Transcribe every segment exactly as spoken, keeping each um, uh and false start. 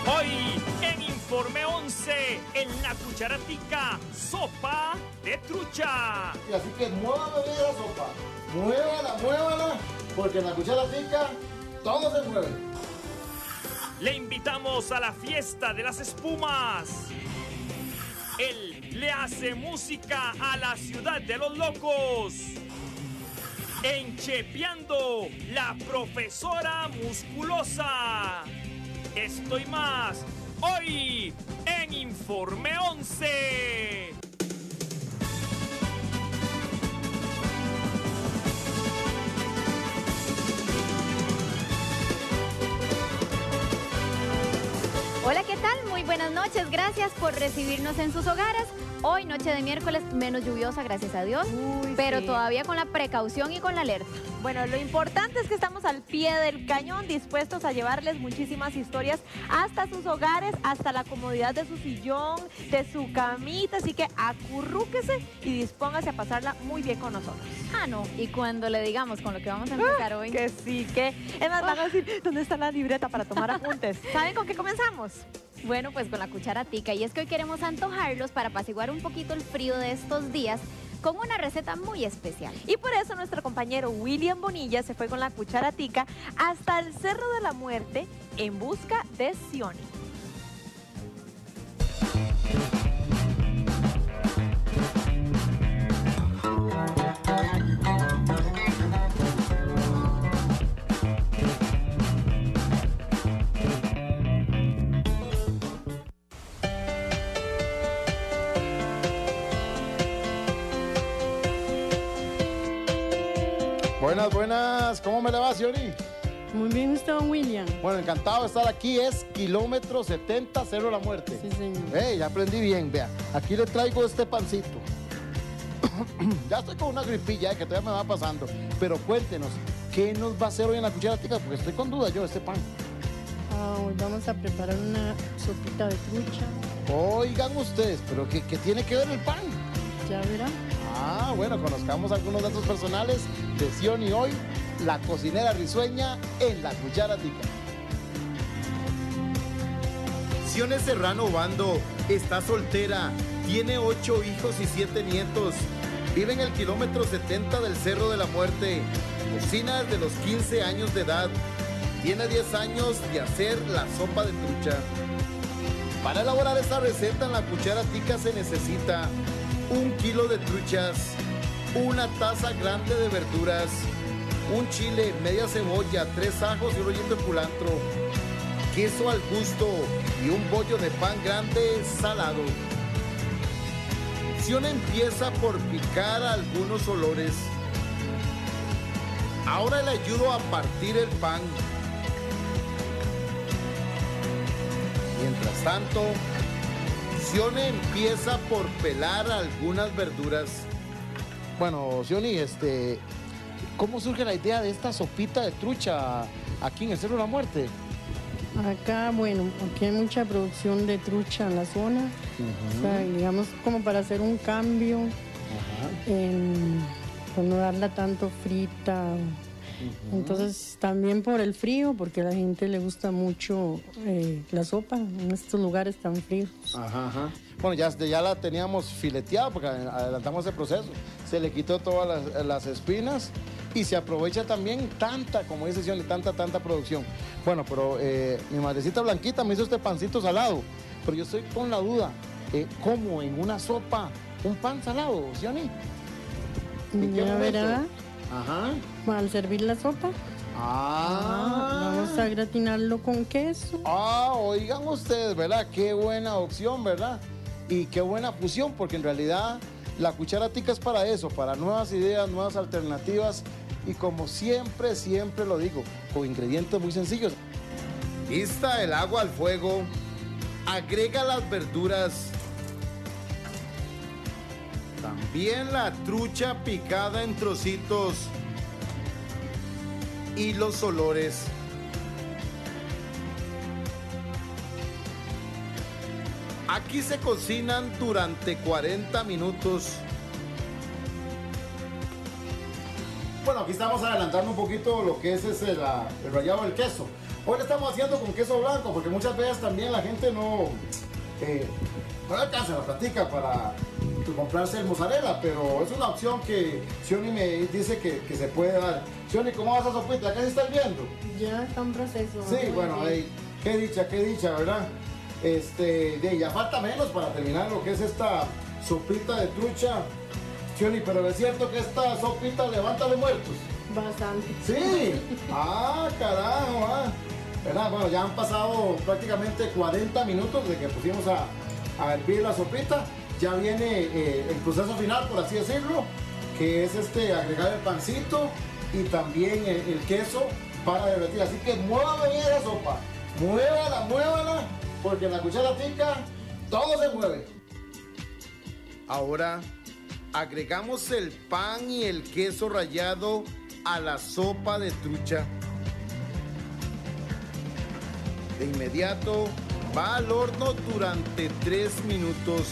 Hoy en Informe once, en la cucharatica, sopa de trucha. Y así que muévame bien la sopa. Muévala, muévala, porque en la cucharatica todo se mueve. Le invitamos a la fiesta de las espumas. Él le hace música a la ciudad de los locos. En Chepeando, la profesora musculosa. Esto y más, hoy en Informe once. Hola, ¿qué tal? Muy buenas noches. Gracias por recibirnos en sus hogares. Hoy, noche de miércoles, menos lluviosa, gracias a Dios, Uy, pero sí. todavía con la precaución y con la alerta. Bueno, lo importante es que estamos al pie del cañón, dispuestos a llevarles muchísimas historias hasta sus hogares, hasta la comodidad de su sillón, de su camita. Así que acurrúquese y dispóngase a pasarla muy bien con nosotros. Ah, no. Y cuando le digamos con lo que vamos a empezar hoy. Que sí, que es más, van a decir, ¿dónde está la libreta para tomar apuntes? ¿Saben con qué comenzamos? Bueno, pues con la cucharatica. Y es que hoy queremos antojarlos para apaciguar un poquito el frío de estos días con una receta muy especial. Y por eso nuestro compañero William Bonilla se fue con la cucharatica hasta el Cerro de la Muerte en busca de Sioni. Buenas, buenas. ¿Cómo me le va, Sioni? Muy bien, usted, don William. Bueno, encantado de estar aquí. Es kilómetro setenta, Cerro de la Muerte. Sí, señor. Hey, ya aprendí bien, vea. Aquí le traigo este pancito. Ya estoy con una gripilla, eh, que todavía me va pasando. Pero cuéntenos, ¿qué nos va a hacer hoy en la cucharatica? Porque estoy con duda yo de este pan. Ah, hoy vamos a preparar una sopita de trucha. Oigan ustedes, ¿pero qué, qué tiene que ver el pan? Ya verá. Ah, bueno, conozcamos algunos datos personales de Sioni hoy, la cocinera risueña en la cucharatica. Sioni Serrano Bando está soltera, tiene ocho hijos y siete nietos. Vive en el kilómetro setenta del Cerro de la Muerte. Cocina desde los quince años de edad. Tiene diez años de hacer la sopa de trucha. Para elaborar esta receta en la cucharatica se necesita un kilo de truchas, una taza grande de verduras, un chile, media cebolla, tres ajos y un rollito de culantro, queso al gusto y un bollo de pan grande salado. Sioni empieza por picar algunos olores. Ahora le ayudo a partir el pan. Mientras tanto, Sioni empieza por pelar algunas verduras. Bueno, Sioni, este, ¿cómo surge la idea de esta sopita de trucha aquí en el Cerro de la Muerte? Acá, bueno, aquí hay mucha producción de trucha en la zona. Uh-huh. O sea, digamos, como para hacer un cambio, Ajá. en, pues no darla tanto frita. Uh-huh. Entonces, también por el frío, porque a la gente le gusta mucho eh, la sopa en estos lugares tan fríos. Ajá, ajá. Bueno, ya, ya la teníamos fileteada porque adelantamos el proceso. Se le quitó todas las, las espinas y se aprovecha también tanta, como dice Sioni, tanta, tanta producción. Bueno, pero eh, mi madrecita Blanquita me hizo este pancito salado, pero yo estoy con la duda, eh, ¿cómo en una sopa un pan salado, Sioni? ¿En qué Ya momento? verá, Ajá. al servir la sopa, Ah. vamos a gratinarlo con queso. Ah, oigan ustedes, ¿verdad? Qué buena opción, ¿verdad? Y qué buena fusión, porque en realidad la cucharatica es para eso, para nuevas ideas, nuevas alternativas. Y como siempre, siempre lo digo, con ingredientes muy sencillos. Lista el agua al fuego. Agrega las verduras. También la trucha picada en trocitos. Y los olores. Aquí se cocinan durante cuarenta minutos. Bueno, aquí estamos adelantando un poquito lo que es ese, la, el rallado del queso. Hoy lo estamos haciendo con queso blanco, porque muchas veces también la gente no, eh, no alcanza la platica para comprarse el mozzarella, pero es una opción que Xioni me dice que, que se puede dar. Xioni, ¿cómo vas a sopita? ¿Qué se está viendo? Ya está en proceso. Sí, bueno, ahí, qué dicha, qué dicha, ¿verdad? Este, de, ya falta menos para terminar lo que es esta sopita de trucha. Xioni, pero es cierto que esta sopita levanta de muertos. Bastante. Sí, ah, carajo, ah. ¿Verdad? Bueno, ya han pasado prácticamente cuarenta minutos de que pusimos a, a hervir la sopita. Ya viene eh, el proceso final, por así decirlo, que es este agregar el pancito y también el, el queso para derretir. Así que mueva bien la sopa, muévala, muévala, porque en la cuchara tica todo se mueve. Ahora agregamos el pan y el queso rallado a la sopa de trucha. De inmediato va al horno durante tres minutos.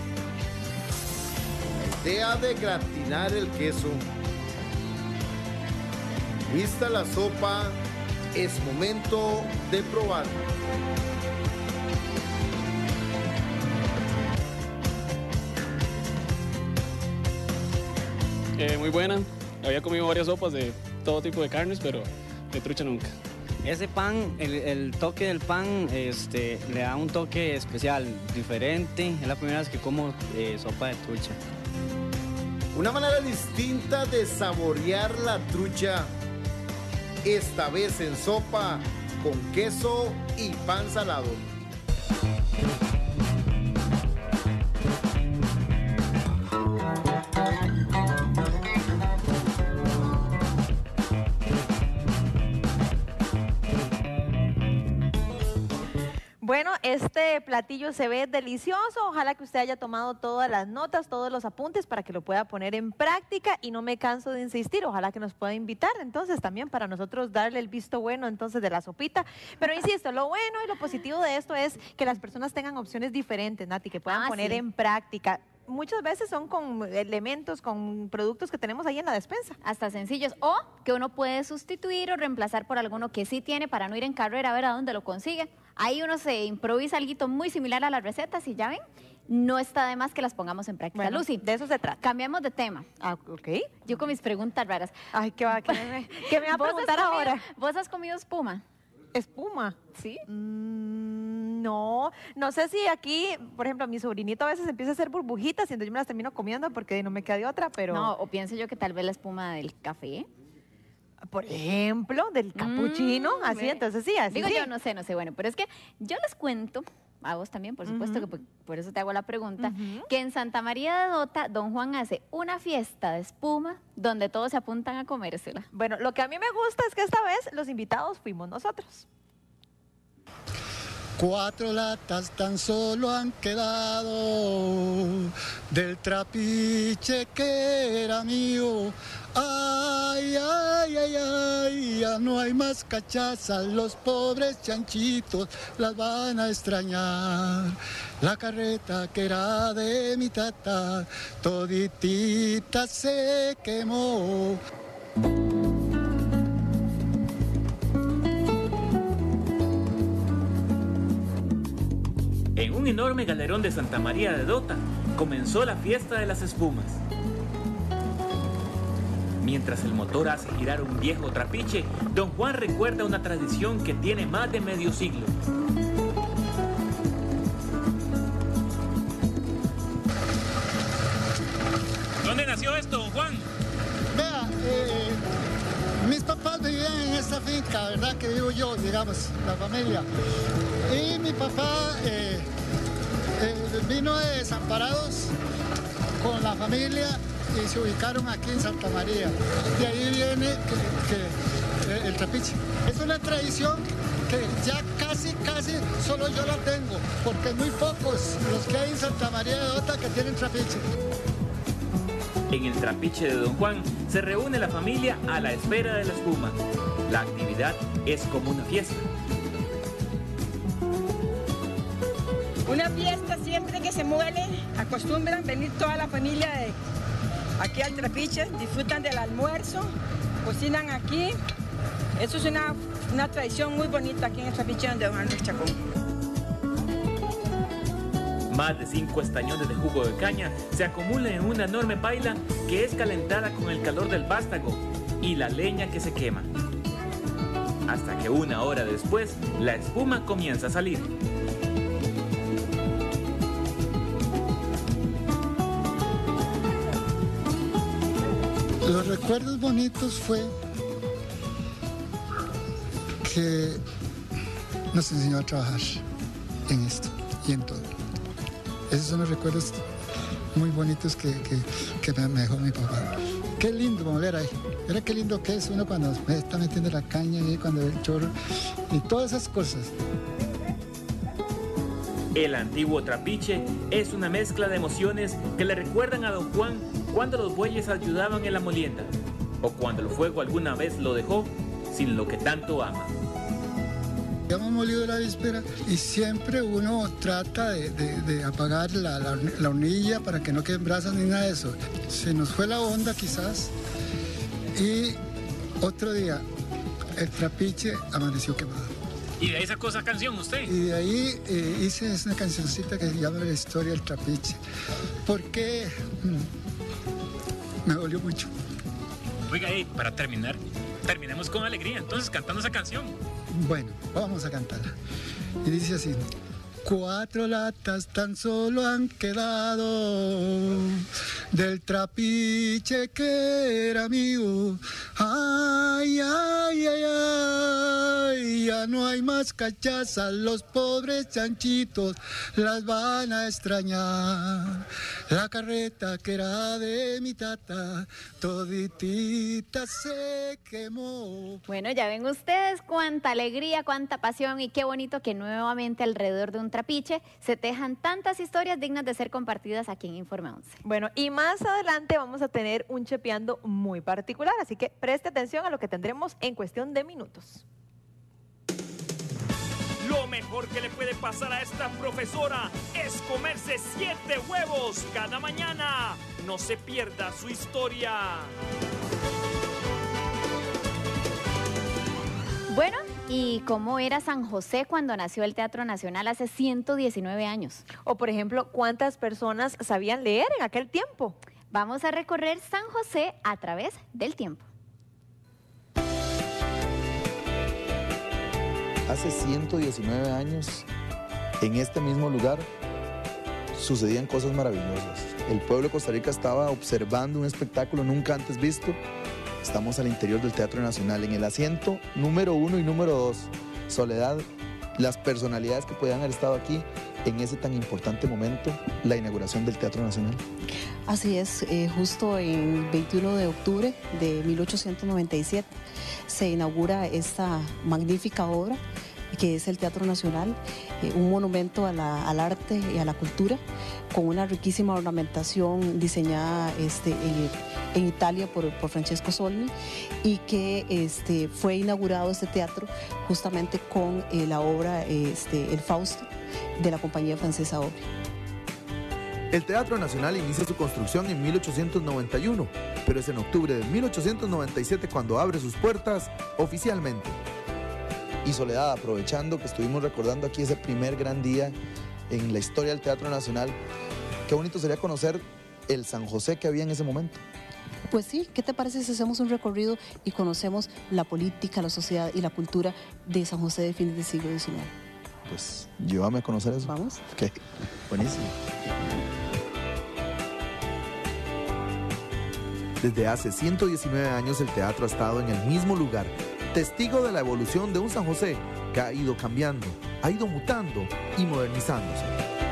La idea de gratinar el queso. Lista la sopa, es momento de probar. Eh, muy buena. Había comido varias sopas de todo tipo de carnes, pero de trucha nunca. Ese pan, el, el toque del pan este, le da un toque especial, diferente. Es la primera vez que como eh, sopa de trucha. Una manera distinta de saborear la trucha. Esta vez en sopa con queso y pan salado. Bueno, este platillo se ve delicioso. Ojalá que usted haya tomado todas las notas, todos los apuntes para que lo pueda poner en práctica y no me canso de insistir. Ojalá que nos pueda invitar entonces también para nosotros darle el visto bueno entonces de la sopita. Pero insisto, lo bueno y lo positivo de esto es que las personas tengan opciones diferentes, Nati, que puedan Ah, poner sí. en práctica. Muchas veces son con elementos, con productos que tenemos ahí en la despensa. Hasta sencillos, o que uno puede sustituir o reemplazar por alguno que sí tiene para no ir en carrera a ver a dónde lo consigue. Ahí uno se improvisa algo muy similar a las recetas y ya ven, no está de más que las pongamos en práctica. Bueno, Lucy, de eso se trata. cambiamos de tema. Ah, ok. Yo con mis preguntas raras. Ay, ¿qué, va, qué, me, qué me va a ¿Vos has preguntar comido- ahora? ¿Vos has comido espuma? ¿Espuma? Sí. Mm, no, no sé si aquí, por ejemplo, mi sobrinito a veces empieza a hacer burbujitas y entonces yo me las termino comiendo porque no me queda de otra, pero... No, o pienso yo que tal vez la espuma del café. Por ejemplo, del capuchino, Mm, así, ve. entonces sí, así Digo sí. yo, no sé, no sé, bueno, pero es que yo les cuento, a vos también, por supuesto, Ujú. que por, por eso te hago la pregunta, Ujú. que en Santa María de Dota, don Juan hace una fiesta de espuma donde todos se apuntan a comérsela. Bueno, lo que a mí me gusta es que esta vez los invitados fuimos nosotros. Cuatro latas tan solo han quedado del trapiche que era mío. Ay, ay, ay, ay, ya no hay más cachazas, los pobres chanchitos las van a extrañar. La carreta que era de mi tata, toditita se quemó. En un enorme galerón de Santa María de Dota comenzó la fiesta de las espumas. Mientras el motor hace girar un viejo trapiche, don Juan recuerda una tradición que tiene más de medio siglo. ¿Dónde nació esto, don Juan? Vea, eh, mis papás vivían en esta finca, ¿verdad? Que vivo yo, digamos, la familia. Y mi papá eh, eh, vino de Desamparados con la familia y se ubicaron aquí en Santa María. De ahí viene que, que, eh, el trapiche. Es una tradición que ya casi, casi solo yo la tengo, porque muy pocos los que hay en Santa María de Dota que tienen trapiche. En el trapiche de don Juan se reúne la familia a la espera de la espuma. La actividad es como una fiesta. Una fiesta siempre que se muele, acostumbran venir toda la familia de aquí al trapiche, disfrutan del almuerzo, cocinan aquí. Eso es una, una tradición muy bonita aquí en el trapiche donde Don Andrés Chacón. Más de cinco estañones de jugo de caña se acumulan en una enorme paila que es calentada con el calor del vástago y la leña que se quema. Hasta que una hora después, la espuma comienza a salir. Los recuerdos bonitos fue que nos enseñó a trabajar en esto y en todo. Esos son los recuerdos muy bonitos que, que, que me dejó mi papá. Qué lindo moler ahí. Mira qué lindo que es uno cuando me está metiendo la caña y cuando ve el chorro y todas esas cosas. El antiguo trapiche es una mezcla de emociones que le recuerdan a Don Juan cuando los bueyes ayudaban en la molienda o cuando el fuego alguna vez lo dejó sin lo que tanto ama. Ya hemos molido la víspera y siempre uno trata de, de, de apagar la, la, la hornilla para que no queden brasas ni nada de eso. Se nos fue la onda quizás y otro día el trapiche amaneció quemado. ¿Y de ahí sacó esa canción usted? Y de ahí eh, hice una cancioncita que se llama La historia del trapiche. Porque mm, me dolió mucho. Oiga, hey, para terminar, terminemos con alegría, entonces cantando esa canción. Bueno, vamos a cantarla. Y dice así: cuatro latas tan solo han quedado del trapiche que era mío. Ay, ay, ay, ay, ya no hay más cachazas, los pobres chanchitos las van a extrañar. La carreta que era de mi tata, toditita se quemó. Bueno, ya ven ustedes cuánta alegría, cuánta pasión y qué bonito que nuevamente alrededor de un trapiche se tejan tantas historias dignas de ser compartidas aquí en Informe once. Bueno, y más adelante vamos a tener un chepeando muy particular, así que preste atención a lo que tendremos en cuestión de minutos. Lo mejor que le puede pasar a esta profesora es comerse siete huevos cada mañana. No se pierda su historia. Bueno, ¿y cómo era San José cuando nació el Teatro Nacional hace ciento diecinueve años? O por ejemplo, ¿cuántas personas sabían leer en aquel tiempo? Vamos a recorrer San José a través del tiempo. Hace ciento diecinueve años, en este mismo lugar, sucedían cosas maravillosas. El pueblo de Costa Rica estaba observando un espectáculo nunca antes visto. Estamos al interior del Teatro Nacional, en el asiento número uno y número dos. Soledad, las personalidades que podían haber estado aquí en ese tan importante momento, la inauguración del Teatro Nacional. Así es, eh, justo el veintiuno de octubre de mil ochocientos noventa y siete se inaugura esta magnífica obra que es el Teatro Nacional, eh, un monumento a la, al arte y a la cultura, con una riquísima ornamentación diseñada este, eh, en Italia por, por Francesco Solmi, y que este, fue inaugurado este teatro justamente con eh, la obra este, El Fausto de la compañía francesa Opry. El Teatro Nacional inicia su construcción en mil ochocientos noventa y uno, pero es en octubre de mil ochocientos noventa y siete cuando abre sus puertas oficialmente. Y Soledad, aprovechando que estuvimos recordando aquí ese primer gran día en la historia del Teatro Nacional, qué bonito sería conocer el San José que había en ese momento. Pues sí, ¿qué te parece si hacemos un recorrido y conocemos la política, la sociedad y la cultura de San José de fines del siglo diecinueve? Pues llévame a conocer eso. Vamos. Ok, buenísimo. Desde hace ciento diecinueve años el teatro ha estado en el mismo lugar, testigo de la evolución de un San José que ha ido cambiando, ha ido mutando y modernizándose.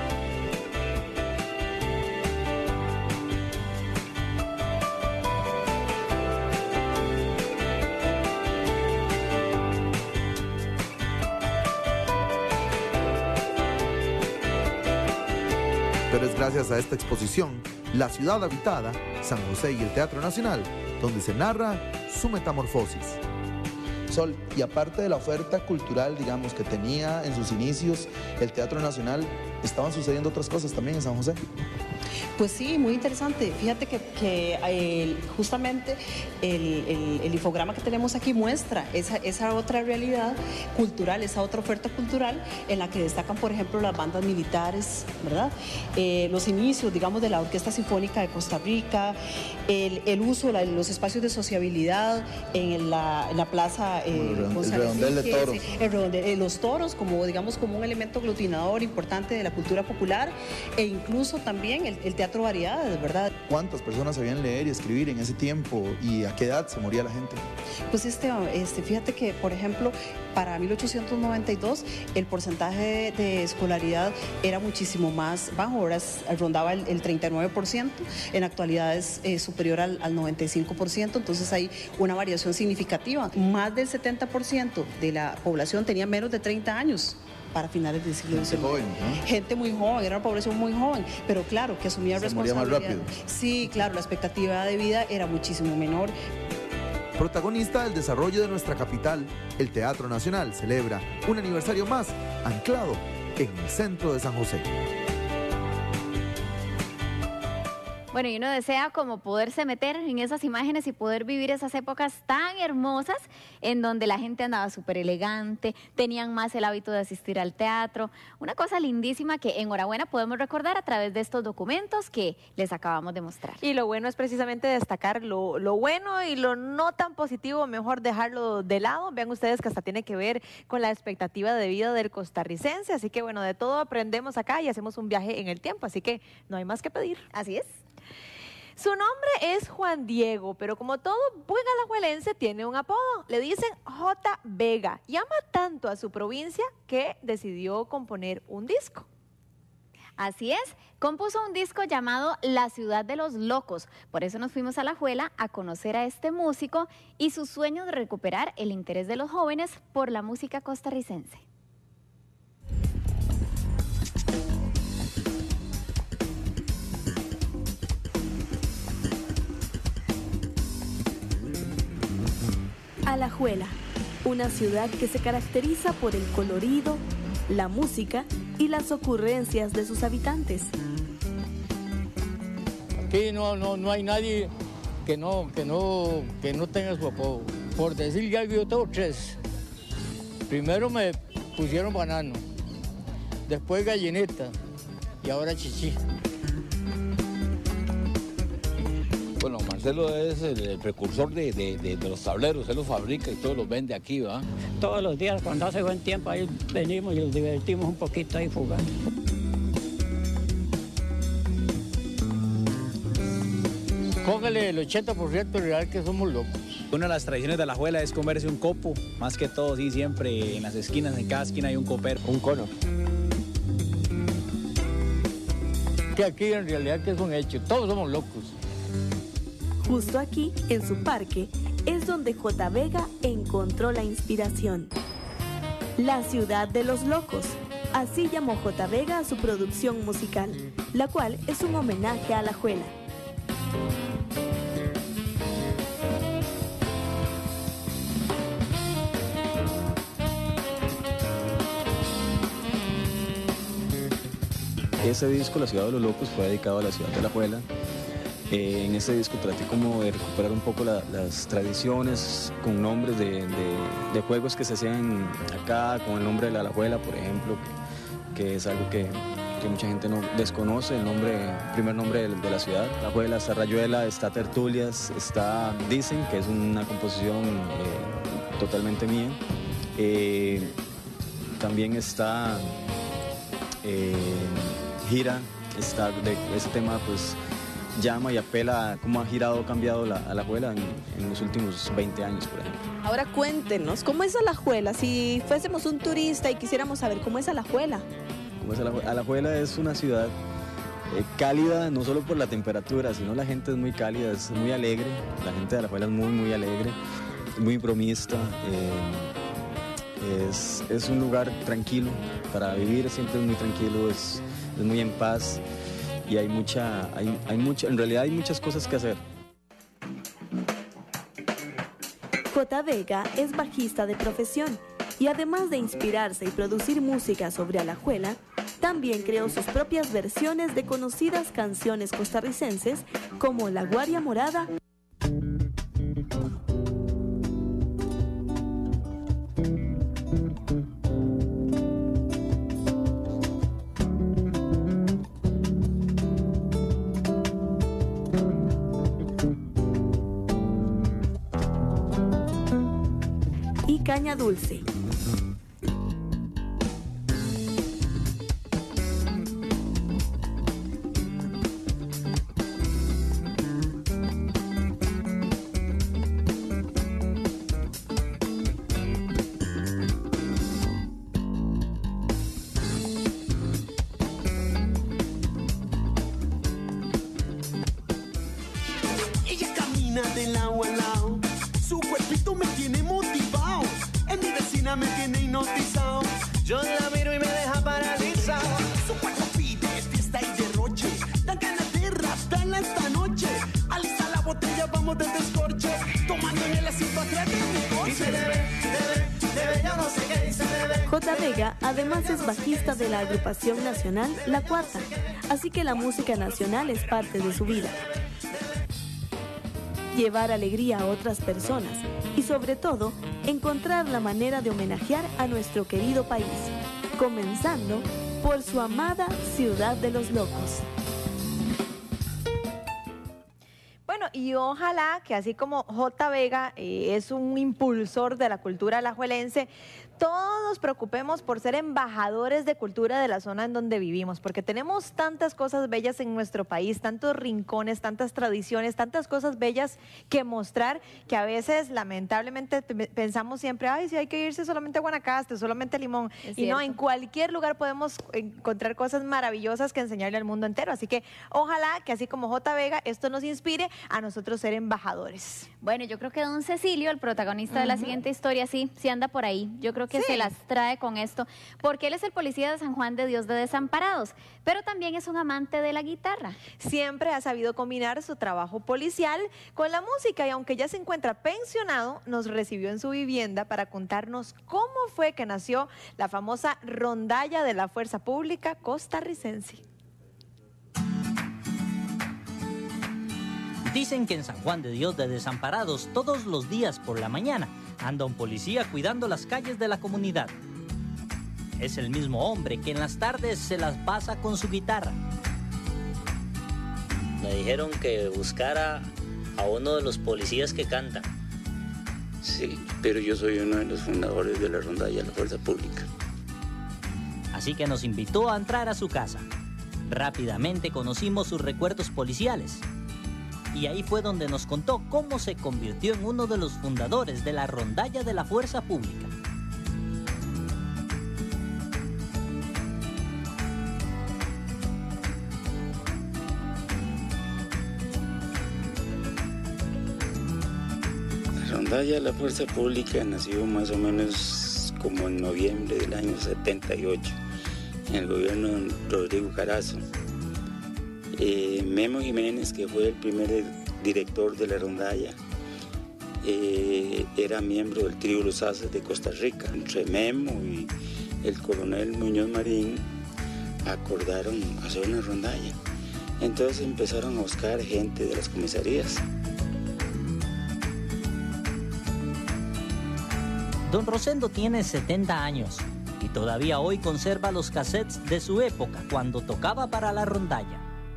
Pero es gracias a esta exposición, La ciudad habitada, San José y el Teatro Nacional, donde se narra su metamorfosis. Sol, y aparte de la oferta cultural, digamos, que tenía en sus inicios el Teatro Nacional, ¿estaban sucediendo otras cosas también en San José? Pues sí, muy interesante. Fíjate que, que el, justamente el, el, el infograma que tenemos aquí muestra esa, esa otra realidad cultural, esa otra oferta cultural en la que destacan, por ejemplo, las bandas militares, ¿verdad? Eh, los inicios, digamos, de la Orquesta Sinfónica de Costa Rica, el, el uso de los espacios de sociabilidad en la, en la plaza. Eh, el redondel de toros. El redondel, eh, los toros, como, digamos, como un elemento aglutinador importante de la cultura popular, e incluso también el, el teatro variedades, ¿verdad? ¿Cuántas personas sabían leer y escribir en ese tiempo y a qué edad se moría la gente? Pues este, este, fíjate que, por ejemplo, para mil ochocientos noventa y dos el porcentaje de escolaridad era muchísimo más bajo, ahora rondaba el, el treinta y nueve por ciento, en actualidad es eh, superior al, al noventa y cinco por ciento, entonces hay una variación significativa. Más del setenta por ciento de la población tenía menos de treinta años. Para finales del siglo diecinueve. Joven, ¿no? Gente muy joven, era una población muy joven, pero claro, que asumía se responsabilidad. Moría más rápido. Sí, claro, la expectativa de vida era muchísimo menor. Protagonista del desarrollo de nuestra capital, el Teatro Nacional celebra un aniversario más anclado en el centro de San José. Bueno, y uno desea como poderse meter en esas imágenes y poder vivir esas épocas tan hermosas en donde la gente andaba súper elegante, tenían más el hábito de asistir al teatro. Una cosa lindísima que enhorabuena podemos recordar a través de estos documentos que les acabamos de mostrar. Y lo bueno es precisamente destacar lo, lo bueno y lo no tan positivo, mejor dejarlo de lado. Vean ustedes que hasta tiene que ver con la expectativa de vida del costarricense. Así que bueno, de todo aprendemos acá y hacemos un viaje en el tiempo. Así que no hay más que pedir. Así es. Su nombre es Juan Diego, pero como todo buen alajuelense tiene un apodo. Le dicen J. Vega. Y ama tanto a su provincia que decidió componer un disco. Así es, compuso un disco llamado La Ciudad de los Locos. Por eso nos fuimos a Alajuela a conocer a este músico y su sueño de recuperar el interés de los jóvenes por la música costarricense. Alajuela, una ciudad que se caracteriza por el colorido, la música y las ocurrencias de sus habitantes. Aquí no, no, no hay nadie que no, que, no, que no tenga su apodo. Por decir algo, yo tengo tres. Primero me pusieron banano, después gallineta y ahora chichi. Bueno, Marcelo es el, el precursor de, de, de, de los tableros, él los fabrica y todos los vende aquí, ¿va? Todos los días, cuando hace buen tiempo, ahí venimos y nos divertimos un poquito ahí jugando. Póngale el ochenta por ciento real que somos locos. Una de las tradiciones de Alajuela es comerse un copo, más que todo, sí, siempre en las esquinas, en cada esquina hay un copero. Un cono. Que aquí en realidad que es un hecho, todos somos locos. Justo aquí, en su parque, es donde J. Vega encontró la inspiración. La Ciudad de los Locos. Así llamó J. Vega a su producción musical, la cual es un homenaje a Alajuela. Ese disco, La Ciudad de los Locos, fue dedicado a la ciudad de Alajuela. Eh, en ese disco traté como de recuperar un poco la, las tradiciones con nombres de, de, de juegos que se hacían acá, con el nombre de la Alajuela, por ejemplo, que, que es algo que, que mucha gente no desconoce, el nombre, el primer nombre de, de la ciudad. Alajuela, está Rayuela, está Tertulias, está Dicen, que es una composición eh, totalmente mía. Eh, también está eh, Gira, está de ese tema, pues llama y apela a cómo ha girado, cambiado la Alajuela en, en los últimos veinte años, por ejemplo. Ahora cuéntenos, ¿cómo es Alajuela? Si fuésemos un turista y quisiéramos saber cómo es Alajuela. ¿Cómo es Alajuela? Alajuela es una ciudad eh, cálida, no solo por la temperatura, sino la gente es muy cálida, es muy alegre. La gente de Alajuela es muy, muy alegre, muy bromista. Eh, es, es un lugar tranquilo para vivir, siempre es muy tranquilo, es, es muy en paz. Y hay mucha, hay, hay mucha, en realidad hay muchas cosas que hacer. J. Vega es bajista de profesión y además de inspirarse y producir música sobre Alajuela, También creó sus propias versiones de conocidas canciones costarricenses como La Guaria Morada, y Caña Dulce. Ella camina de lado a lado, su cuerpito me tiene motivado, en mi vecina me tiene hipnotizado, yo la miro y me deja paralizado. Su cuerpo pide fiesta y derroche, dan ganas de raptarla esta noche, alista la botella, vamos de descorche, tomando en el asiento atrás de mi coche. Dice bebé, bebé, bebé, yo no sé qué dice bebé. J. Vega además es bajista de la agrupación nacional La Cuarta, así que la música nacional es parte de su vida. Llevar alegría a otras personas y sobre todo encontrar la manera de homenajear a nuestro querido país, comenzando por su amada Ciudad de los Locos. Bueno, y ojalá que así como J. Vega eh, es un impulsor de la cultura alajuelense, todos nos preocupemos por ser embajadores de cultura de la zona en donde vivimos, porque tenemos tantas cosas bellas en nuestro país, tantos rincones, tantas tradiciones, tantas cosas bellas que mostrar, que a veces lamentablemente pensamos siempre, ay, si hay que irse solamente a Guanacaste, solamente a Limón, Es y no, cierto. en cualquier lugar podemos encontrar cosas maravillosas que enseñarle al mundo entero, así que ojalá que así como J. Vega, esto nos inspire a nosotros ser embajadores. Bueno, yo creo que don Cecilio, el protagonista de la Ujú. siguiente historia, sí, sí anda por ahí. Yo creo que Sí. se las trae con esto, porque él es el policía de San Juan de Dios de Desamparados, pero también es un amante de la guitarra. Siempre ha sabido combinar su trabajo policial con la música y aunque ya se encuentra pensionado, nos recibió en su vivienda para contarnos cómo fue que nació la famosa rondalla de la Fuerza Pública costarricense. Dicen que en San Juan de Dios de Desamparados todos los días por la mañana anda un policía cuidando las calles de la comunidad. Es el mismo hombre que en las tardes se las pasa con su guitarra. Me dijeron que buscara a uno de los policías que cantan. Sí, pero yo soy uno de los fundadores de la rondalla de la Fuerza Pública. Así que nos invitó a entrar a su casa. Rápidamente conocimos sus recuerdos policiales. Y ahí fue donde nos contó cómo se convirtió en uno de los fundadores de la rondalla de la Fuerza Pública. La rondalla de la Fuerza Pública nació más o menos como en noviembre del año setenta y ocho, en el gobierno de Rodrigo Carazo. Eh, Memo Jiménez, que fue el primer director de la rondalla, eh, era miembro del trío Los Haces de Costa Rica. Entre Memo y el coronel Muñoz Marín acordaron hacer una rondalla. Entonces empezaron a buscar gente de las comisarías. Don Rosendo tiene setenta años y todavía hoy conserva los cassettes de su época cuando tocaba para la rondalla.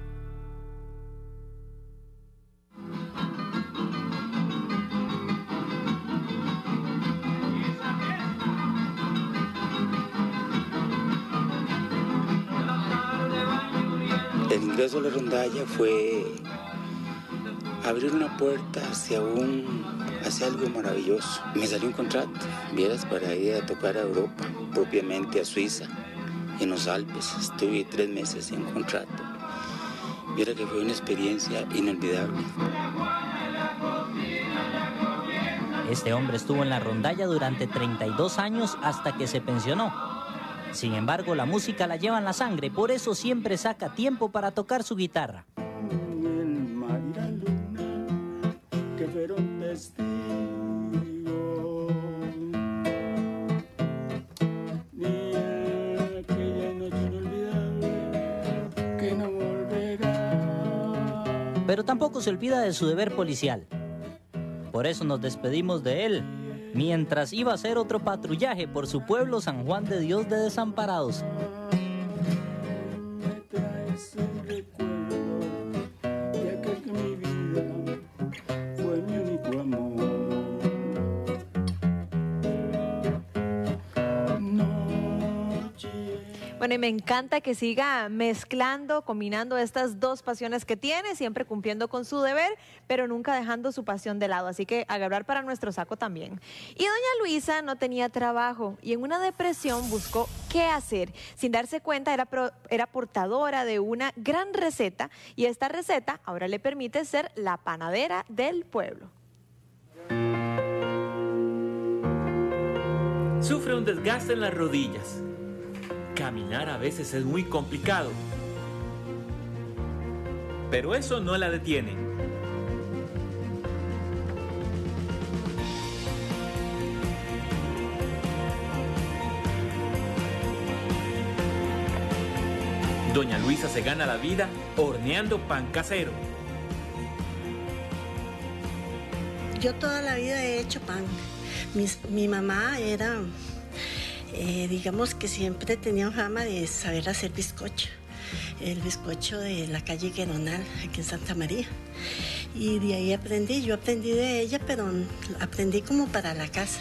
El ingreso a la rondalla fue abrir una puerta hacia, un, hacia algo maravilloso. Me salió un contrato, vieras, para ir a tocar a Europa, propiamente a Suiza, en los Alpes. Estuve tres meses sin contrato. Viera que fue una experiencia inolvidable. Este hombre estuvo en la rondalla durante treinta y dos años hasta que se pensionó. Sin embargo, la música la lleva en la sangre, por eso siempre saca tiempo para tocar su guitarra. Que fueron testigos. Ni aquella noche inolvidable. Pero tampoco se olvida de su deber policial. Por eso nos despedimos de él, mientras iba a hacer otro patrullaje por su pueblo San Juan de Dios de Desamparados. Bueno, y me encanta que siga mezclando, combinando estas dos pasiones que tiene, siempre cumpliendo con su deber, pero nunca dejando su pasión de lado. Así que agarrar para nuestro saco también. Y doña Luisa no tenía trabajo y en una depresión buscó qué hacer. Sin darse cuenta, era, pro, era portadora de una gran receta y esta receta ahora le permite ser la panadera del pueblo. Sufre un desgaste en las rodillas. Caminar a veces es muy complicado, pero eso no la detiene. Doña Luisa se gana la vida horneando pan casero. Yo toda la vida he hecho pan. Mi, mi mamá era... Eh, digamos que siempre tenía fama de saber hacer bizcocho, el bizcocho de la calle Gueronal, aquí en Santa María. Y de ahí aprendí, yo aprendí de ella, pero aprendí como para la casa.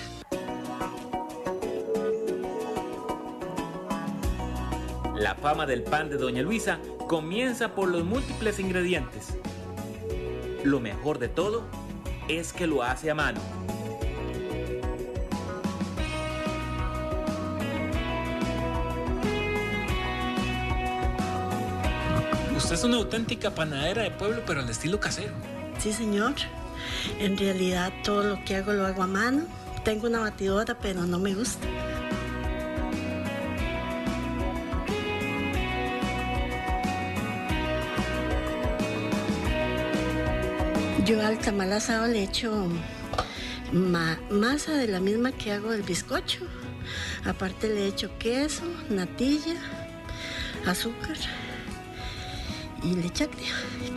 La fama del pan de Doña Luisa comienza por los múltiples ingredientes. Lo mejor de todo es que lo hace a mano. Usted es una auténtica panadera de pueblo, pero al estilo casero. Sí, señor. En realidad todo lo que hago lo hago a mano. Tengo una batidora, pero no me gusta. Yo al tamal asado le echo ma masa de la misma que hago del bizcocho. Aparte le echo queso, natilla, azúcar y leche agria.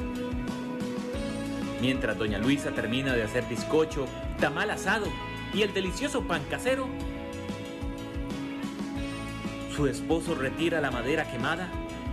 Mientras Doña Luisa termina de hacer bizcocho, tamal asado y el delicioso pan casero, su esposo retira la madera quemada,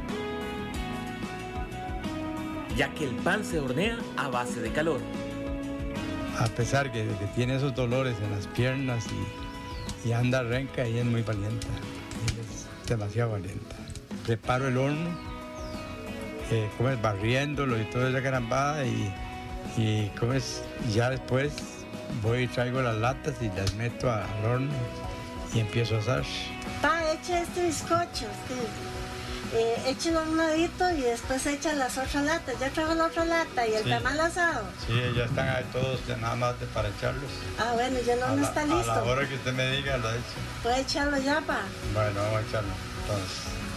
ya que el pan se hornea a base de calor. A pesar que, que tiene esos dolores en las piernas y, y anda renca, ella es muy valiente. Ella es demasiado valiente. Preparo el horno, eh, como es, barriéndolo y toda esa carambada y, y como es, ya después voy y traigo las latas y las meto al horno y empiezo a asar. Pa, echa este bizcocho, este, eh, échelo a un ladito y después echa las otras latas. Ya traigo la otra lata y el Sí. tamal asado. Sí, ya están ahí todos de nada más de para echarlos. Ah, bueno, ya el A horno la- está listo. A la hora que usted me diga lo echo. Puede echarlo ya, pa. Bueno, vamos a echarlo entonces.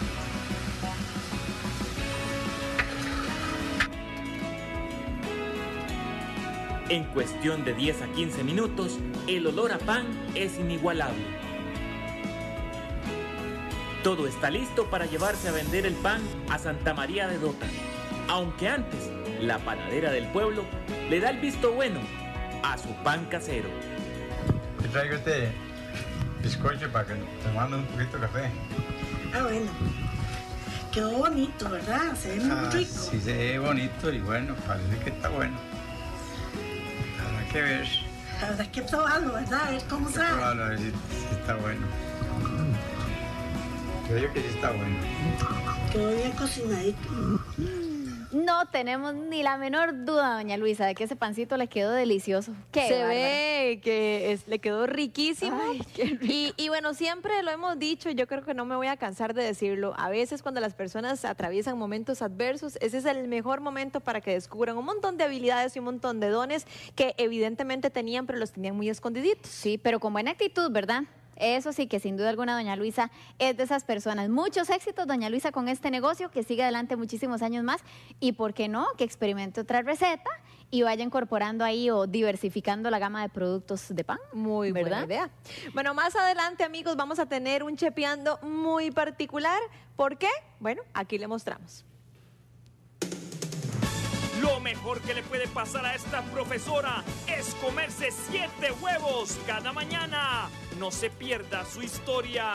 En cuestión de diez a quince minutos, el olor a pan es inigualable. Todo está listo para llevarse a vender el pan a Santa María de Dota. Aunque antes, la panadera del pueblo le da el visto bueno a su pan casero. Te traigo este bizcocho para que tomando un poquito de café. Ah, bueno. Quedó bonito, ¿verdad? Se ve muy Ah, rico. sí, se ve bonito y bueno, parece que está bueno. Habrá que ver. Habrá que probarlo, ¿verdad? A ver cómo Hay que sabe. probarlo, a ver si, si está bueno. Creo que sí está bueno. Quedó bien cocinadito. No tenemos ni la menor duda, doña Luisa, de que ese pancito le quedó delicioso. Qué Se bárbara. ve que es- le quedó riquísimo. Ay, qué y, y bueno, siempre lo hemos dicho, yo creo que no me voy a cansar de decirlo. A veces cuando las personas atraviesan momentos adversos, ese es el mejor momento para que descubran un montón de habilidades y un montón de dones que evidentemente tenían, pero los tenían muy escondiditos. Sí, pero con buena actitud, ¿verdad? Eso sí, que sin duda alguna doña Luisa es de esas personas. Muchos éxitos, doña Luisa, con este negocio, que siga adelante muchísimos años más. Y por qué no, que experimente otra receta y vaya incorporando ahí o diversificando la gama de productos de pan. Muy ¿verdad? buena idea. Bueno, más adelante, amigos, vamos a tener un chepeando muy particular. ¿Por qué? Bueno, aquí le mostramos. Lo mejor que le puede pasar a esta profesora es comerse siete huevos cada mañana. No se pierda su historia.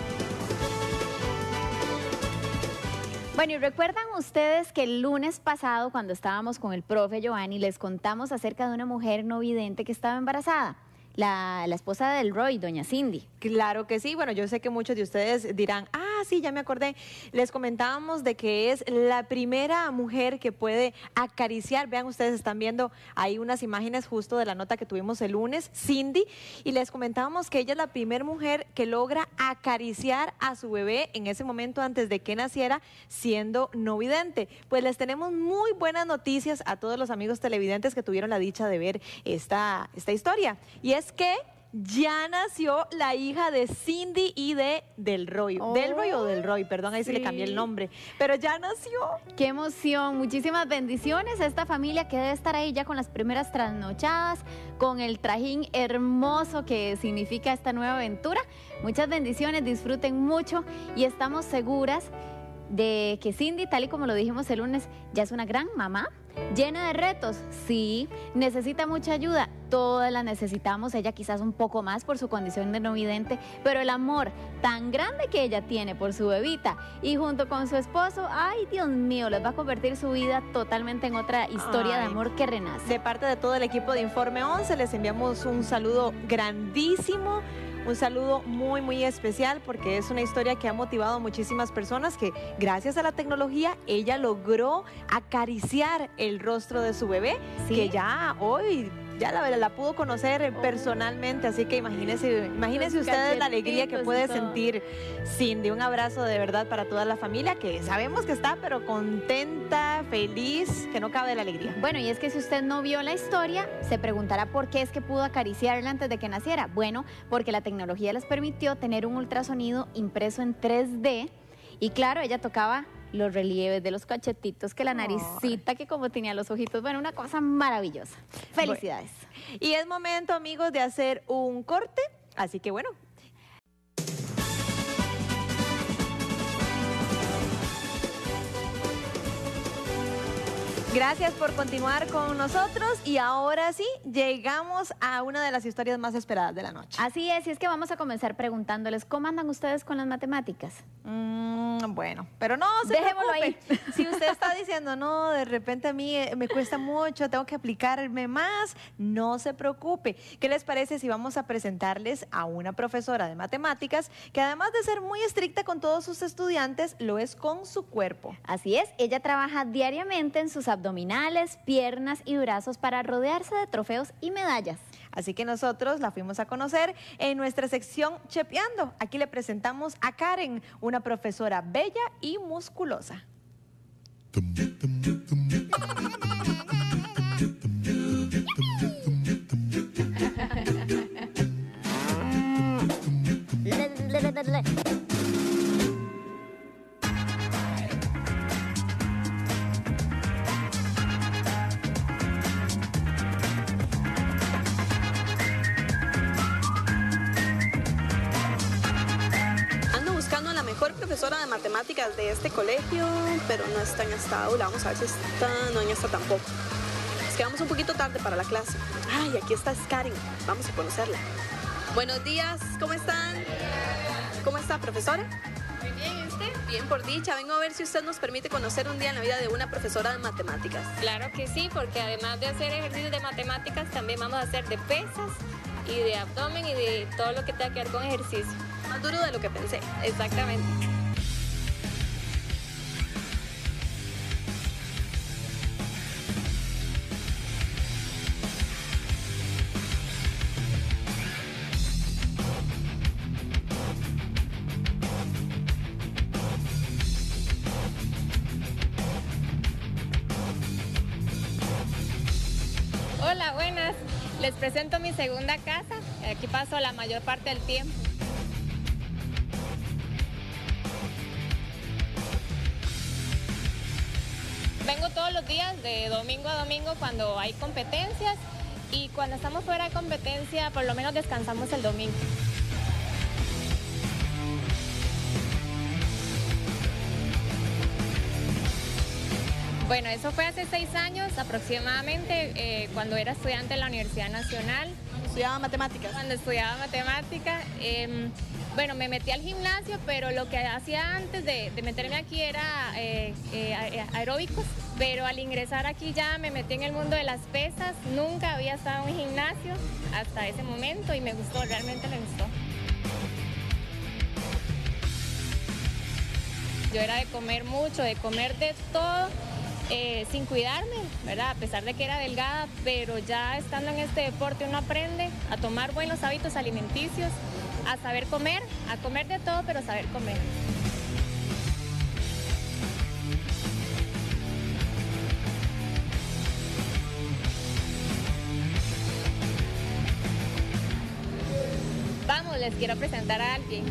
Bueno, y recuerdan ustedes que el lunes pasado, cuando estábamos con el profe Giovanni, les contamos acerca de una mujer no vidente que estaba embarazada. La, la esposa del Roy, doña Cindy. Claro que sí. Bueno, yo sé que muchos de ustedes dirán, ah, sí, ya me acordé. Les comentábamos de que es la primera mujer que puede acariciar. Vean, ustedes están viendo ahí unas imágenes justo de la nota que tuvimos el lunes, Cindy, y les comentábamos que ella es la primera mujer que logra acariciar a su bebé en ese momento antes de que naciera, siendo no vidente. Pues les tenemos muy buenas noticias a todos los amigos televidentes que tuvieron la dicha de ver esta, esta historia. Y es que ya nació la hija de Cindy y de Del Roy. Oh, ¿Del Roy o Del Roy? Perdón, ahí sí. se le cambié el nombre. Pero ya nació. ¡Qué emoción! Muchísimas bendiciones a esta familia que debe estar ahí ya con las primeras trasnochadas, con el trajín hermoso que significa esta nueva aventura. Muchas bendiciones, disfruten mucho y estamos seguras de que Cindy, tal y como lo dijimos el lunes, ya es una gran mamá, llena de retos, sí, necesita mucha ayuda, todas la necesitamos, ella quizás un poco más por su condición de no vidente, pero el amor tan grande que ella tiene por su bebita y junto con su esposo, ay Dios mío, les va a convertir su vida totalmente en otra historia ay, de amor que renace. De parte de todo el equipo de Informe once les enviamos un saludo grandísimo. Un saludo muy, muy especial porque es una historia que ha motivado a muchísimas personas que gracias a la tecnología ella logró acariciar el rostro de su bebé, ¿sí? Que ya hoy ya la, la pudo conocer personalmente, así que imagínense, imagínense ustedes la alegría que puede sentir Cindy. Un abrazo de verdad para toda la familia que sabemos que está pero contenta, feliz, que no cabe la alegría. Bueno, y es que si usted no vio la historia, se preguntará por qué es que pudo acariciarla antes de que naciera. Bueno, porque la tecnología les permitió tener un ultrasonido impreso en tres D y claro, ella tocaba los relieves de los cachetitos, que la naricita, que como tenía los ojitos, bueno, una cosa maravillosa. Felicidades. Bueno, y es momento, amigos, de hacer un corte, así que bueno. Gracias por continuar con nosotros y ahora sí, llegamos a una de las historias más esperadas de la noche. Así es, y es que vamos a comenzar preguntándoles, ¿cómo andan ustedes con las matemáticas? Mm, bueno, pero no se Dejémoslo preocupe. ahí. Si usted está diciendo, no, de repente a mí me cuesta mucho, tengo que aplicarme más, no se preocupe. ¿Qué les parece si vamos a presentarles a una profesora de matemáticas que además de ser muy estricta con todos sus estudiantes, lo es con su cuerpo? Así es, ella trabaja diariamente en sus abdominales, piernas y brazos para rodearse de trofeos y medallas. Así que nosotros la fuimos a conocer en nuestra sección Chepeando. Aquí le presentamos a Karen, una profesora bella y musculosa. Profesora de matemáticas de este colegio, pero no está en esta aula. Vamos a ver si está, no en esta tampoco. Nos quedamos un poquito tarde para la clase. Ay, aquí está Karen, vamos a conocerla. Buenos días, ¿cómo están? ¿Cómo está, profesora? Muy bien, ¿y usted? Bien, por dicha. Vengo a ver si usted nos permite conocer un día en la vida de una profesora de matemáticas. Claro que sí, porque además de hacer ejercicios de matemáticas, también vamos a hacer de pesas y de abdomen y de todo lo que tenga que ver con ejercicio. Más duro de lo que pensé. Exactamente. Hola, buenas. Les presento mi segunda casa. Aquí paso la mayor parte del tiempo. Vengo todos los días, de domingo a domingo, cuando hay competencias, y cuando estamos fuera de competencia, por lo menos descansamos el domingo. Bueno, eso fue hace seis años aproximadamente, eh, cuando era estudiante en la Universidad Nacional. ¿Estudiaba matemáticas? Cuando estudiaba matemática. Eh, bueno, me metí al gimnasio, pero lo que hacía antes de, de meterme aquí era eh, eh, aeróbicos, pero al ingresar aquí ya me metí en el mundo de las pesas. Nunca había estado en un gimnasio hasta ese momento y me gustó, realmente me gustó. Yo era de comer mucho, de comer de todo, eh, sin cuidarme, ¿verdad? A pesar de que era delgada, pero ya estando en este deporte uno aprende a tomar buenos hábitos alimenticios, a saber comer, a comer de todo, pero saber comer. Vamos, les quiero presentar a alguien.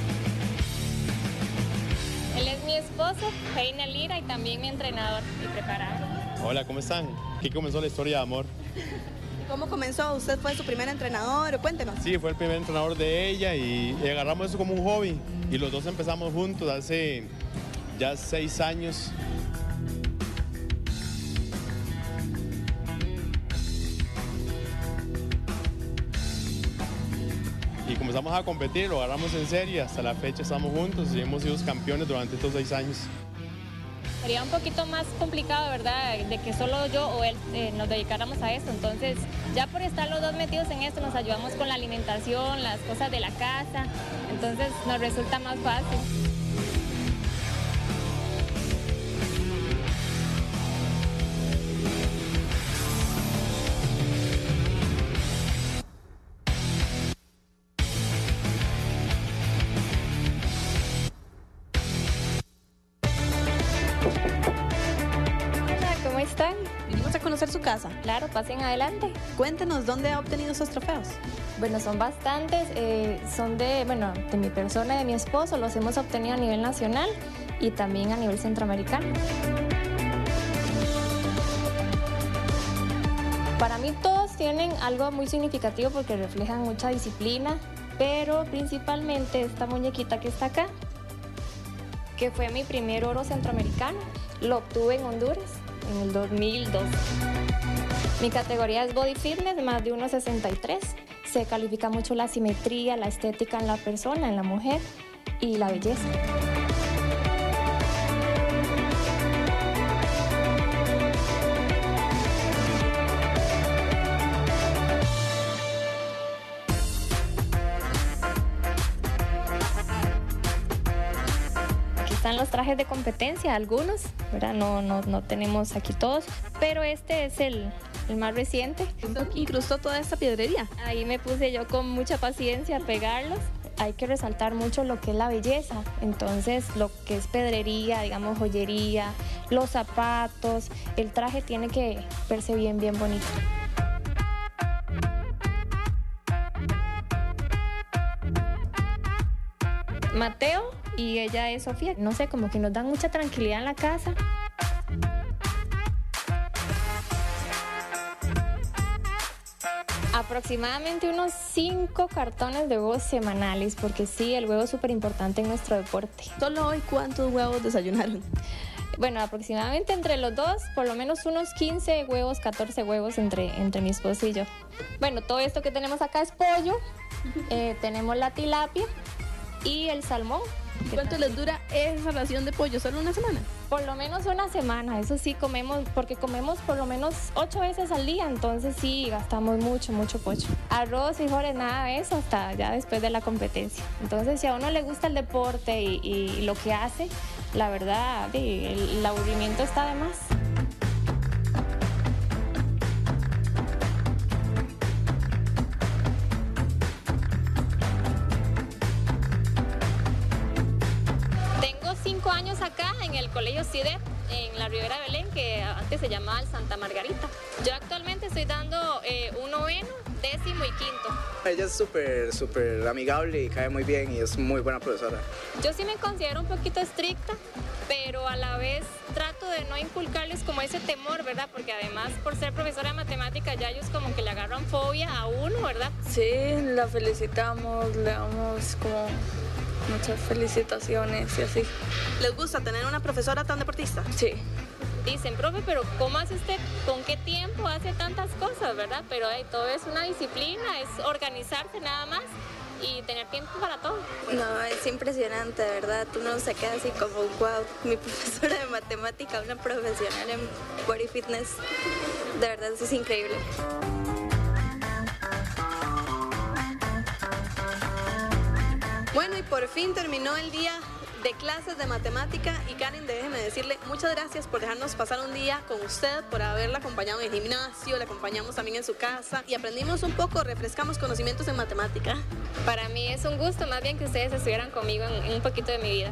Él es mi esposo, Heiner Lira, y también mi entrenador y preparador. Hola, ¿cómo están? Aquí comenzó la historia de amor. ¿Cómo comenzó? ¿Usted fue su primer entrenador? Cuéntenos. Sí, fue el primer entrenador de ella y agarramos eso como un hobby. Y los dos empezamos juntos hace ya seis años. Y comenzamos a competir, lo agarramos en serie, hasta la fecha estamos juntos y hemos sido campeones durante estos seis años. Sería un poquito más complicado, ¿verdad?, de que solo yo o él eh, nos dedicáramos a esto. Entonces, ya por estar los dos metidos en esto, nos ayudamos con la alimentación, las cosas de la casa. Entonces, nos resulta más fácil. ¿Están? Venimos a conocer su casa. Claro, pasen adelante. Cuéntenos, ¿dónde ha obtenido esos trofeos? Bueno, son bastantes, eh, son de, bueno, de mi persona y de mi esposo, los hemos obtenido a nivel nacional y también a nivel centroamericano. Para mí todos tienen algo muy significativo porque reflejan mucha disciplina, pero principalmente esta muñequita que está acá, que fue mi primer oro centroamericano, lo obtuve en Honduras en el dos mil dos. Mi categoría es Body Fitness, más de uno sesenta y tres. Se califica mucho la simetría, la estética en la persona, en la mujer y la belleza. Están los trajes de competencia, algunos, ¿verdad? No, no, no tenemos aquí todos, pero este es el, el más reciente. ¿Usted incrustó toda esta piedrería? Ahí me puse yo con mucha paciencia a pegarlos. Hay que resaltar mucho lo que es la belleza, entonces lo que es pedrería, digamos joyería, los zapatos, el traje tiene que verse bien, bien bonito. Mateo y ella es Sofía. No sé, como que nos dan mucha tranquilidad en la casa. Aproximadamente unos cinco cartones de huevos semanales, porque sí, el huevo es súper importante en nuestro deporte. ¿Solo hoy cuántos huevos desayunaron? Bueno, aproximadamente entre los dos, por lo menos unos quince huevos, catorce huevos entre, entre mi esposo y yo. Bueno, todo esto que tenemos acá es pollo, eh, tenemos la tilapia y el salmón. ¿Cuánto les dura esa ración de pollo? ¿Solo una semana? Por lo menos una semana, eso sí comemos, porque comemos por lo menos ocho veces al día, entonces sí gastamos mucho, mucho pollo. Arroz, frijoles, nada de eso hasta ya después de la competencia. Entonces si a uno le gusta el deporte y, y lo que hace, la verdad, sí, el, el aburrimiento está de más. Años acá en el Colegio CIDEP, en la Ribera de Belén, que antes se llamaba el Santa Margarita. Yo actualmente estoy dando eh, un noveno, décimo y quinto. Ella es súper, súper amigable y cae muy bien y es muy buena profesora. Yo sí me considero un poquito estricta, pero a la vez trato de no inculcarles como ese temor, ¿verdad? Porque además por ser profesora de matemáticas ya ellos como que le agarran fobia a uno, ¿verdad? Sí, la felicitamos, le damos como muchas felicitaciones y así. ¿Les gusta tener una profesora tan deportista? Sí. dicen, profe, pero ¿cómo hace usted? ¿Con qué tiempo hace tantas cosas, verdad? Pero hey, todo es una disciplina, es organizarse nada más y tener tiempo para todo. No, es impresionante, de verdad. Uno se queda así como, wow, mi profesora de matemática, una profesional en body fitness. De verdad, eso es increíble. Bueno, y por fin terminó el día de clases de matemática y Karen, déjeme decirle muchas gracias por dejarnos pasar un día con usted, por haberla acompañado en el gimnasio, la acompañamos también en su casa y aprendimos un poco, refrescamos conocimientos en matemática. Para mí es un gusto más bien que ustedes estuvieran conmigo en, en un poquito de mi vida.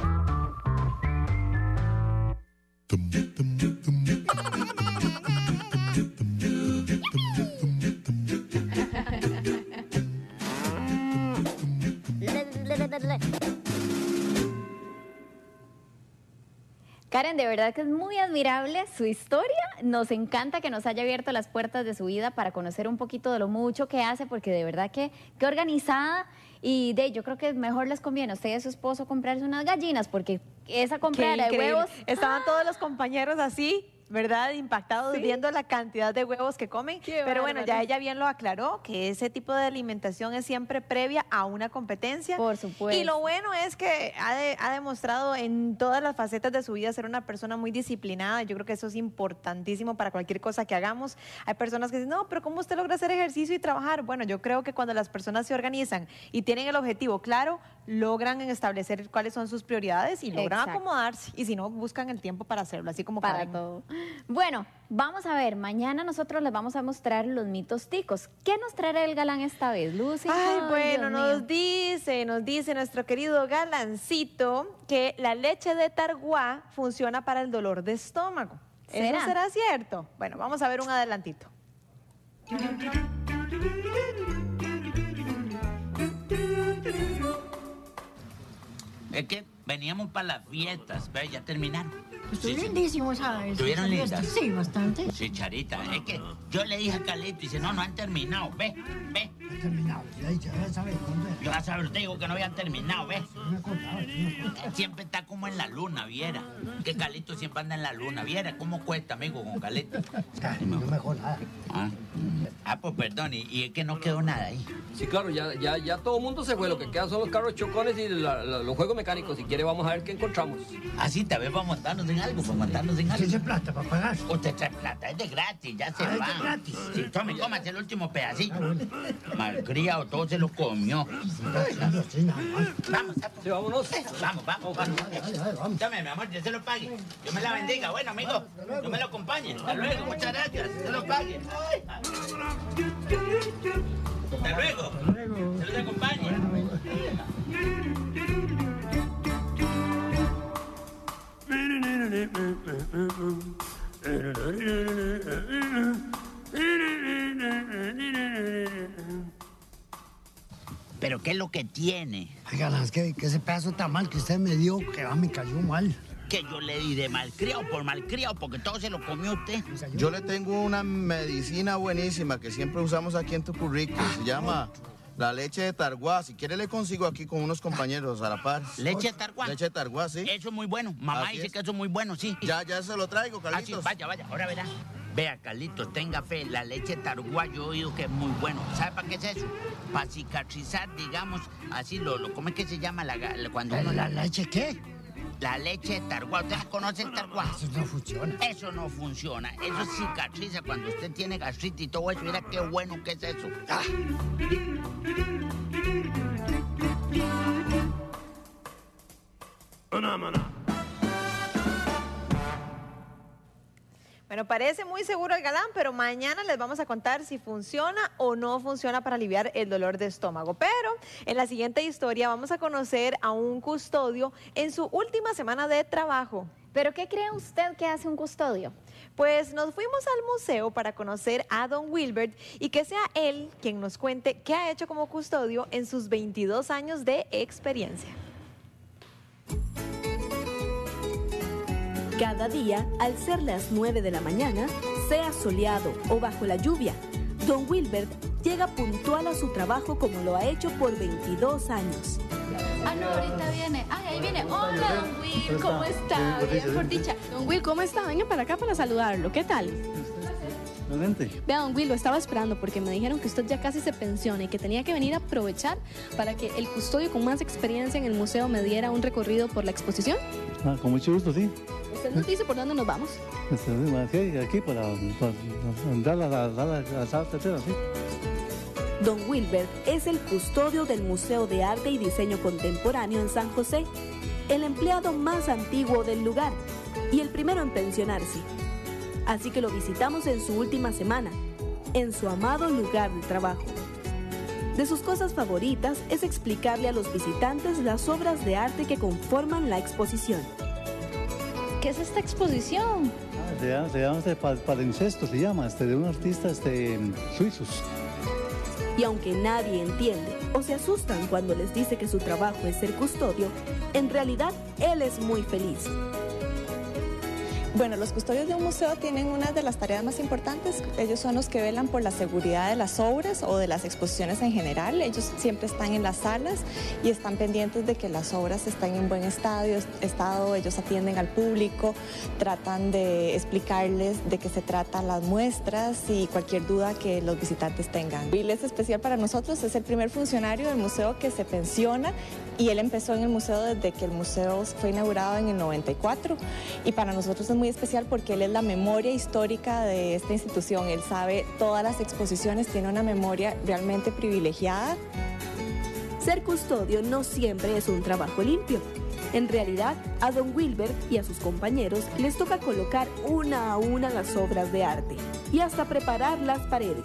Karen, de verdad que es muy admirable su historia. Nos encanta que nos haya abierto las puertas de su vida para conocer un poquito de lo mucho que hace, porque de verdad que, que organizada. Y de yo creo que mejor les conviene a usted y a su esposo comprarse unas gallinas, porque esa compra de huevos... Estaban todos los compañeros así, ¿verdad? Impactados, ¿sí?, viendo la cantidad de huevos que comen. Qué Pero bueno, ya ella bien lo aclaró, que ese tipo de alimentación es siempre previa a una competencia. Por supuesto. Y lo bueno es que ha, de, ha demostrado en todas las facetas de su vida ser una persona muy disciplinada. Yo creo que eso es importantísimo para cualquier cosa que hagamos. Hay personas que dicen, no, pero ¿cómo usted logra hacer ejercicio y trabajar? Bueno, yo creo que cuando las personas se organizan y tienen el objetivo claro, logran establecer cuáles son sus prioridades y logran Exacto. acomodarse. Y si no, buscan el tiempo para hacerlo, así como para Karen. todo. Bueno, vamos a ver, mañana nosotros les vamos a mostrar los mitos ticos. ¿Qué nos traerá el galán esta vez, Lucy? Ay, Ay bueno, Dios nos mío. dice, nos dice nuestro querido galancito que la leche de targuá funciona para el dolor de estómago. ¿Será? ¿Eso será cierto? Bueno, vamos a ver un adelantito. Es que veníamos para las fiestas, ¿ves? Ya terminaron. Estoy sí, lindísimo, ¿sabes? ¿Estuvieron lindas? Sí, bastante. Sí, Charita, es que yo le dije a Calito y dice, no, no han terminado, ve, ve. No han terminado, ya, ya sabes dónde. Yo a saber, usted dijo que no habían terminado, ve. No me he contado, no me he contado. Siempre está como en la luna, viera. Que Calito siempre anda en la luna, viera cómo cuesta, amigo, con Calito. No me mejor nada. Ah, ah, pues perdón, y, y es que no quedó nada ahí. Sí, claro, ya, ya, ya todo el mundo se fue, lo que quedan son los carros chocones y la, la, los juegos mecánicos. Si quiere vamos a ver qué encontramos. Así, tal vez para montarnos en algo, para montarnos en algo. ¿Usted trae plata para pagar? Usted trae plata, es de gratis, ya se ah, va. ¿Es de gratis? Sí, tome, cómase el último pedacito. Malcriado, todo se lo comió. Vamos, sí, vámonos. Vamos, vamos, vamos. Tome, mi amor, yo se lo pague. Dios me la bendiga. Bueno, amigo, yo me lo acompañe. Hasta luego, muchas gracias. Se lo pague. Hasta luego. Hasta luego. Se los acompañe. ¿Pero qué es lo que tiene? Oiga, es que, que ese pedazo tan mal que usted me dio, que va, me cayó mal. Que yo le di de malcriado por malcriado, porque todo se lo comió usted. Yo le tengo una medicina buenísima que siempre usamos aquí en Tucurrique. Se llama la leche de targuá. Si quiere le consigo aquí con unos compañeros a la par. ¿Leche de targuá? Leche de targuá, sí. Eso es muy bueno. Mamá Así dice es. que eso es muy bueno, sí. Ya, ya se lo traigo, Carlitos. Ah, sí, vaya, vaya. Ahora verá. Vea, Carlitos, tenga fe. La leche de targuá yo he oído que es muy bueno. ¿Sabe para qué es eso? Para cicatrizar, digamos, así, lo, lo, ¿cómo es que se llama? La, la, cuando uno... ¿La leche qué? La leche de targuá. ¿Usted conoce el targuá? Eso no funciona. Eso no funciona. Eso cicatriza cuando usted tiene gastritis y todo eso. Mira qué bueno que es eso. Ah. Bueno, parece muy seguro el galán, pero mañana les vamos a contar si funciona o no funciona para aliviar el dolor de estómago. Pero en la siguiente historia vamos a conocer a un custodio en su última semana de trabajo. ¿Pero qué cree usted que hace un custodio? Pues nos fuimos al museo para conocer a don Wilbert y que sea él quien nos cuente qué ha hecho como custodio en sus veintidós años de experiencia. Cada día, al ser las nueve de la mañana, sea soleado o bajo la lluvia, don Wilbert llega puntual a su trabajo como lo ha hecho por veintidós años. Ah, no, ahorita viene. Ay, ahí viene. Hola, don Will, ¿cómo está? Bien, por dicha. Don Will, ¿cómo está? Venga para acá para saludarlo. ¿Qué tal? Vea, don Will, lo estaba esperando porque me dijeron que usted ya casi se pensiona y que tenía que venir a aprovechar para que el custodio con más experiencia en el museo me diera un recorrido por la exposición. Ah, con mucho gusto, sí. ¿Usted nos dice por dónde nos vamos? Sí, aquí para, para andar a la, a la, a la sala tercera, sí. Don Wilbert es el custodio del Museo de Arte y Diseño Contemporáneo en San José, el empleado más antiguo del lugar y el primero en pensionarse. Así que lo visitamos en su última semana, en su amado lugar de trabajo. De sus cosas favoritas es explicarle a los visitantes las obras de arte que conforman la exposición. ¿Qué es esta exposición? Ah, se llama, se llama este, Palimpsesto, se llama, este, de un artista este, suizos. Y aunque nadie entiende o se asustan cuando les dice que su trabajo es ser custodio, en realidad él es muy feliz. Bueno, los custodios de un museo tienen una de las tareas más importantes. Ellos son los que velan por la seguridad de las obras o de las exposiciones en general. Ellos siempre están en las salas y están pendientes de que las obras estén en buen estado. estado. Ellos atienden al público, tratan de explicarles de qué se tratan las muestras y cualquier duda que los visitantes tengan. Will es especial para nosotros, es el primer funcionario del museo que se pensiona y él empezó en el museo desde que el museo fue inaugurado en el noventa y cuatro y para nosotros es muy especial porque él es la memoria histórica de esta institución. Él sabe todas las exposiciones, tiene una memoria realmente privilegiada. Ser custodio no siempre es un trabajo limpio. En realidad, a don Wilbert y a sus compañeros les toca colocar una a una las obras de arte y hasta preparar las paredes.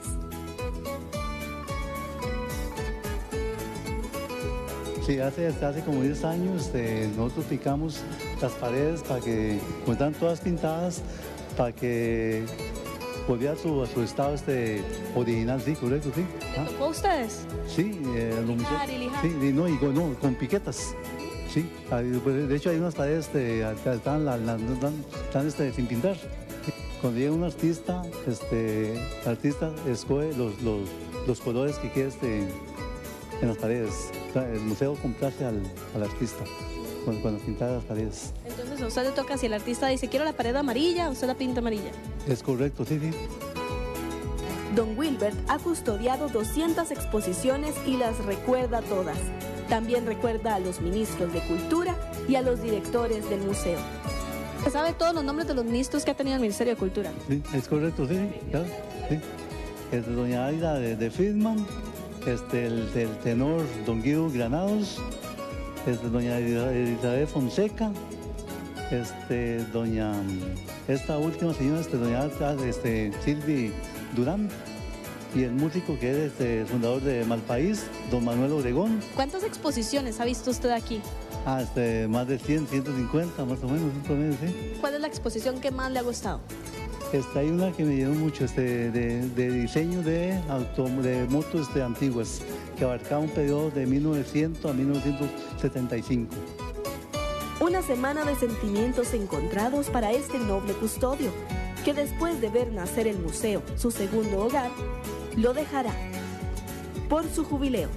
Sí, hace, hace como diez años este, nosotros picamos las paredes para que, como están todas pintadas, para que volviera a su, a su estado este, original, sí, correcto, sí. ¿Le tocó a ustedes? Sí, eh, lijar y lijar. Sí, y no, y con, no, con piquetas, sí. De hecho hay unas paredes este, que están, la, la, están, están este, sin pintar. Cuando llega un artista, este, el artista escoge los, los, los colores que quiere este, en las paredes. El museo complace al, al artista cuando, cuando pinta las paredes. Entonces a usted le toca, si el artista dice quiero la pared amarilla, usted la pinta amarilla. Es correcto, sí, sí. Don Wilbert ha custodiado doscientas exposiciones y las recuerda todas. También recuerda a los ministros de Cultura y a los directores del museo. ¿Se sabe todos los nombres de los ministros que ha tenido el Ministerio de Cultura? Sí, es correcto, sí, claro, sí. Es de doña Aida de, de Friedman. Este, el, el tenor don Guido Granados, este, doña Elizabeth Fonseca, este, doña, esta última señora, este, doña este, Silvi Durán, y el músico que es este, el fundador de Malpaís, don Manuel Obregón. ¿Cuántas exposiciones ha visto usted aquí? Ah, este, más de cien, ciento cincuenta, más o menos, un promedio, sí. ¿Cuál es la exposición que más le ha gustado? Este, hay una que me llenó mucho, este, de, de diseño de, auto, de motos este, antiguas, que abarcaba un periodo de mil novecientos a mil novecientos setenta y cinco. Una semana de sentimientos encontrados para este noble custodio, que después de ver nacer el museo, su segundo hogar, lo dejará por su jubileo.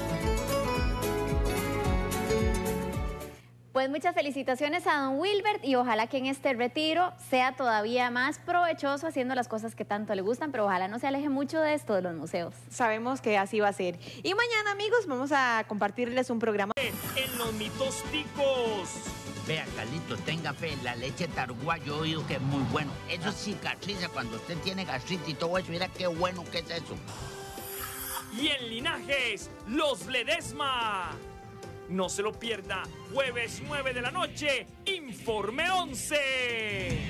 Pues muchas felicitaciones a don Wilbert y ojalá que en este retiro sea todavía más provechoso haciendo las cosas que tanto le gustan, pero ojalá no se aleje mucho de esto de los museos. Sabemos que así va a ser. Y mañana, amigos, vamos a compartirles un programa. En los mitos ticos. Vea, Carlito, tenga fe, la leche Targuá yo he oído que es muy bueno. Eso cicatriza cuando usted tiene gastritis y todo eso. Mira qué bueno que es eso. Y en Linajes, los Ledesma. No se lo pierda, jueves nueve de la noche, Informe once.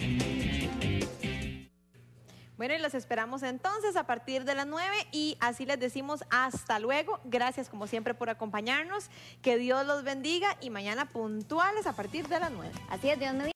Bueno, y los esperamos entonces a partir de las nueve y así les decimos hasta luego. Gracias como siempre por acompañarnos, que Dios los bendiga y mañana puntuales a partir de las nueve. Así es, Dios me